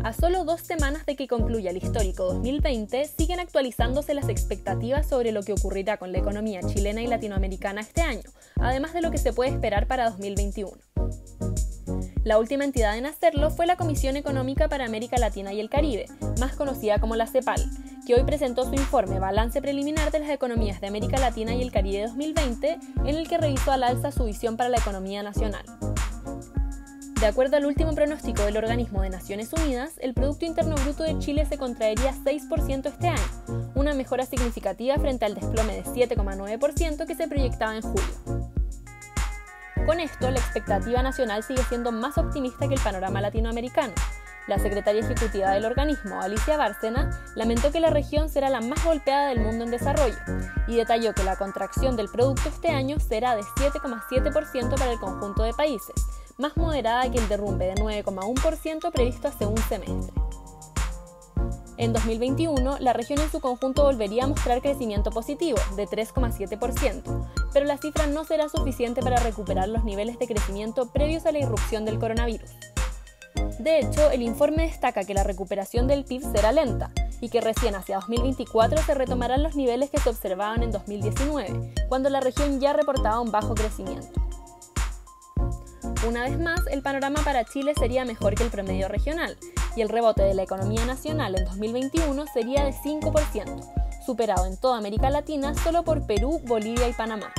A solo 2 semanas de que concluya el histórico 2020, siguen actualizándose las expectativas sobre lo que ocurrirá con la economía chilena y latinoamericana este año, además de lo que se puede esperar para 2021. La última entidad en hacerlo fue la Comisión Económica para América Latina y el Caribe, más conocida como la CEPAL, que hoy presentó su informe Balance Preliminar de las Economías de América Latina y el Caribe 2020, en el que revisó al alza su visión para la economía nacional. De acuerdo al último pronóstico del Organismo de Naciones Unidas, el Producto Interno Bruto de Chile se contraería 6% este año, una mejora significativa frente al desplome de 7,9% que se proyectaba en julio. Con esto, la expectativa nacional sigue siendo más optimista que el panorama latinoamericano. La secretaria ejecutiva del organismo, Alicia Bárcena, lamentó que la región será la más golpeada del mundo en desarrollo y detalló que la contracción del producto este año será de 7,7% para el conjunto de países, más moderada que el derrumbe de 9,1% previsto hace un semestre. En 2021, la región en su conjunto volvería a mostrar crecimiento positivo, de 3,7%, pero la cifra no será suficiente para recuperar los niveles de crecimiento previos a la irrupción del coronavirus. De hecho, el informe destaca que la recuperación del PIB será lenta y que recién hacia 2024 se retomarán los niveles que se observaban en 2019, cuando la región ya reportaba un bajo crecimiento. Una vez más, el panorama para Chile sería mejor que el promedio regional, y el rebote de la economía nacional en 2021 sería de 5%, superado en toda América Latina solo por Perú, Bolivia y Panamá.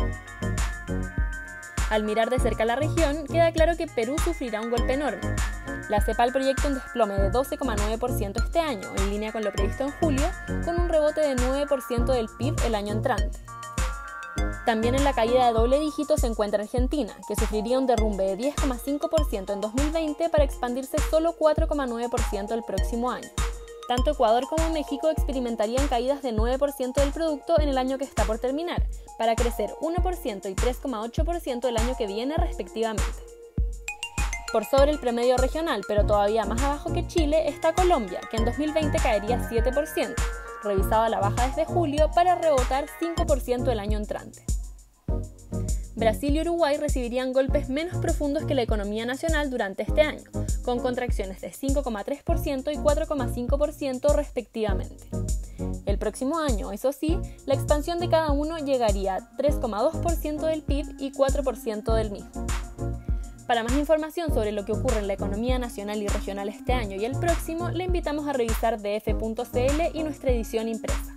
Al mirar de cerca la región, queda claro que Perú sufrirá un golpe enorme. La CEPAL proyecta un desplome de 12,9% este año, en línea con lo previsto en julio, con un rebote de 9% del PIB el año entrante. También en la caída de doble dígito se encuentra Argentina, que sufriría un derrumbe de 10,5% en 2020 para expandirse solo 4,9% el próximo año. Tanto Ecuador como México experimentarían caídas de 9% del producto en el año que está por terminar, para crecer 1% y 3,8% el año que viene respectivamente. Por sobre el promedio regional, pero todavía más abajo que Chile, está Colombia, que en 2020 caería 7%, revisado a la baja desde julio para rebotar 5% el año entrante. Brasil y Uruguay recibirían golpes menos profundos que la economía nacional durante este año, con contracciones de 5,3% y 4,5% respectivamente. El próximo año, eso sí, la expansión de cada uno llegaría a 3,2% del PIB y 4% del mismo. Para más información sobre lo que ocurre en la economía nacional y regional este año y el próximo, le invitamos a revisar df.cl y nuestra edición impresa.